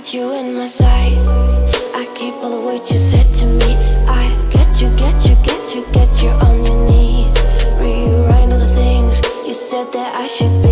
got you in my sight. I keep all the words you said to me. I get you on your knees. Rewrite all the things you said that I should